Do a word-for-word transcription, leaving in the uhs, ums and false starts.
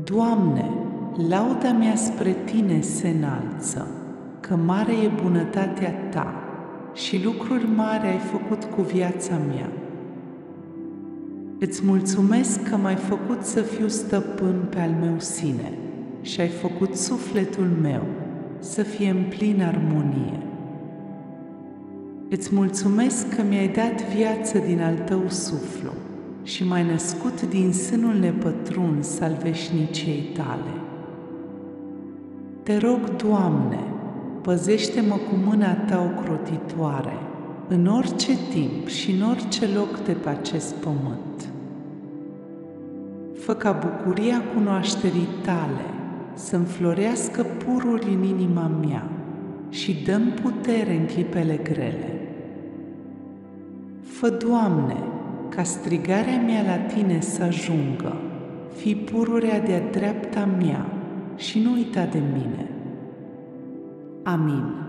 Doamne, lauda mea spre Tine se înalță, că mare e bunătatea Ta și lucruri mari ai făcut cu viața mea. Îți mulțumesc că m-ai făcut să fiu stăpân pe al meu sine și ai făcut sufletul meu să fie în plină armonie. Îți mulțumesc că mi-ai dat viață din al Tău suflu și m-ai născut din sânul nepătruns al veșniciei Tale. Te rog, Doamne, păzește-mă cu mâna Ta ocrotitoare în orice timp și în orice loc de pe acest pământ. Fă ca bucuria cunoașterii Tale să înflorească pururi în inima mea și dă-mi putere în clipele grele. Fă, Doamne, ca strigarea mea la Tine să ajungă, fii pururea de-a dreapta mea și nu uita de mine. Amin.